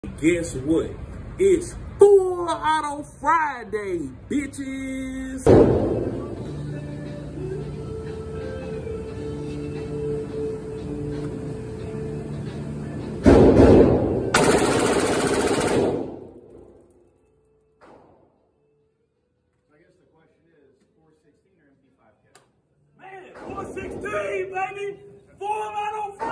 Guess what? It's Full Auto Friday, bitches. I guess the question is 416 or MP5K? Man, 416, baby! Full Auto Friday!